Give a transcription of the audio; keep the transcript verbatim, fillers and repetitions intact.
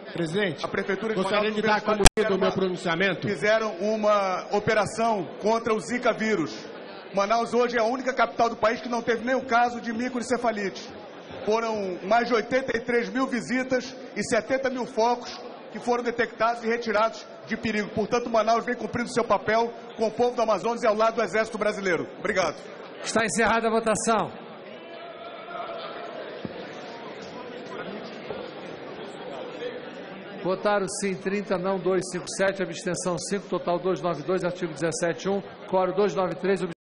Presidente, a Prefeitura de gostaria Manaus, de dar como fizeram do meu uma- pronunciamento. Fizeram uma operação contra o Zika vírus. Manaus hoje é a única capital do país que não teve nenhum caso de microencefalite. Foram mais de oitenta e três mil visitas e setenta mil focos que foram detectados e retirados de perigo. Portanto, Manaus vem cumprindo seu papel com o povo do Amazonas e ao lado do Exército Brasileiro. Obrigado. Está encerrada a votação. Votaram sim trinta, não duzentos e cinquenta e sete, abstenção cinco, total duzentos e noventa e dois, artigo dezessete ponto um, quórum duzentos e noventa e três.